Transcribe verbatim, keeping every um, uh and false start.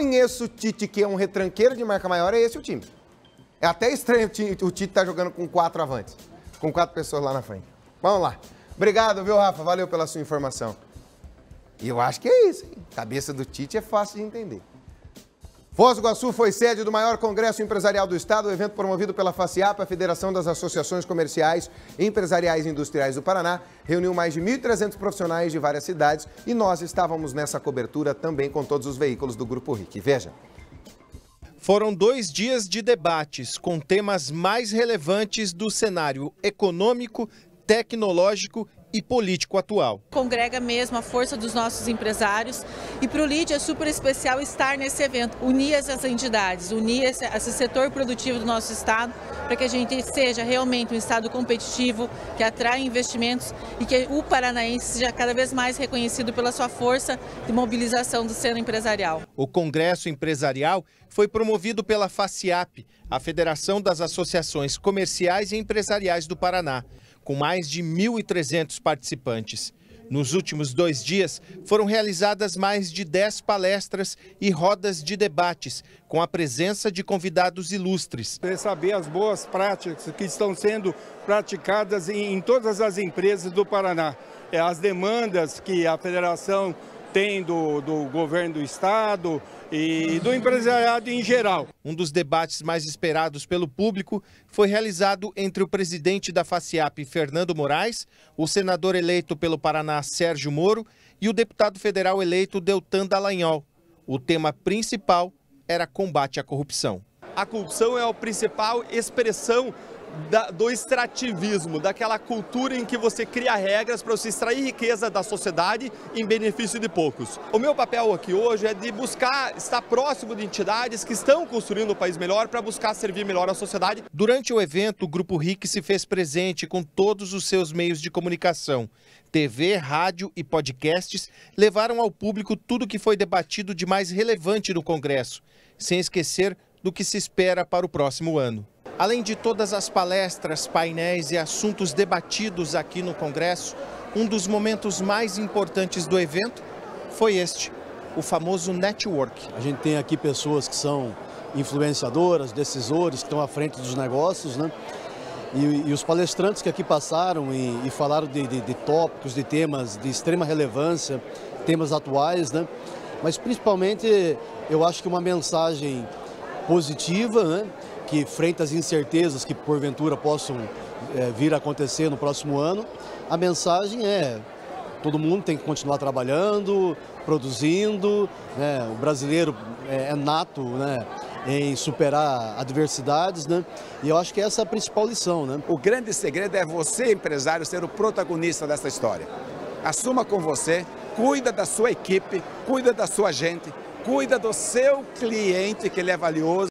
Conheço o Tite, que é um retranqueiro de marca maior, é esse o time. É até estranho o Tite estar jogando com quatro avantes, com quatro pessoas lá na frente. Vamos lá. Obrigado, viu, Rafa? Valeu pela sua informação. E eu acho que é isso, hein? Cabeça do Tite é fácil de entender. Foz do Iguaçu foi sede do maior congresso empresarial do estado, o evento promovido pela FACIAP, a Federação das Associações Comerciais, Empresariais e Industriais do Paraná, reuniu mais de mil e trezentos profissionais de várias cidades e nós estávamos nessa cobertura também com todos os veículos do Grupo R I C. Veja. Foram dois dias de debates com temas mais relevantes do cenário econômico, tecnológico e político atual. Congrega mesmo a força dos nossos empresários e para o L I D é super especial estar nesse evento, unir essas entidades, unir esse, esse setor produtivo do nosso estado para que a gente seja realmente um estado competitivo, que atrai investimentos e que o paranaense seja cada vez mais reconhecido pela sua força de mobilização do ceno empresarial. O Congresso Empresarial foi promovido pela FACIAP, a Federação das Associações Comerciais e Empresariais do Paraná, com mais de mil e trezentos participantes. Nos últimos dois dias, foram realizadas mais de dez palestras e rodas de debates, com a presença de convidados ilustres. Saber as boas práticas que estão sendo praticadas em, em todas as empresas do Paraná. É, as demandas que a federação tem do, do governo do estado e do empresariado em geral. Um dos debates mais esperados pelo público foi realizado entre o presidente da FACIAP, Fernando Moraes, o senador eleito pelo Paraná, Sérgio Moro, e o deputado federal eleito, Deltan Dallagnol. O tema principal era combate à corrupção. A corrupção é a principal expressão Da, do extrativismo, daquela cultura em que você cria regras para você extrair riqueza da sociedade em benefício de poucos. O meu papel aqui hoje é de buscar estar próximo de entidades que estão construindo um país melhor para buscar servir melhor a sociedade. Durante o evento, o Grupo R I C se fez presente com todos os seus meios de comunicação. T V, rádio e podcasts levaram ao público tudo que foi debatido de mais relevante no Congresso, sem esquecer do que se espera para o próximo ano. Além de todas as palestras, painéis e assuntos debatidos aqui no Congresso, um dos momentos mais importantes do evento foi este, o famoso network. A gente tem aqui pessoas que são influenciadoras, decisores, que estão à frente dos negócios, né? E, e os palestrantes que aqui passaram e, e falaram de, de, de tópicos, de temas de extrema relevância, temas atuais, né? Mas principalmente eu acho que uma mensagem positiva, né? Que frente às incertezas que porventura possam é, vir a acontecer no próximo ano, a mensagem é: todo mundo tem que continuar trabalhando, produzindo, né? O brasileiro é, é nato, né? Em superar adversidades, né? E eu acho que essa é a principal lição, né? O grande segredo é você, empresário, ser o protagonista dessa história. Assuma com você, cuida da sua equipe, cuida da sua gente, cuida do seu cliente, que ele é valioso.